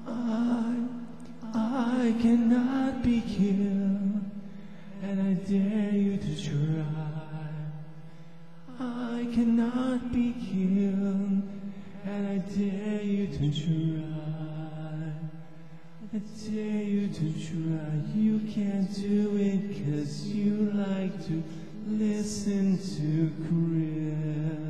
I cannot be killed, and I dare you to try. I cannot be killed, and I dare you to try. I dare you to try. You can't do it 'cause you like to listen to Chris.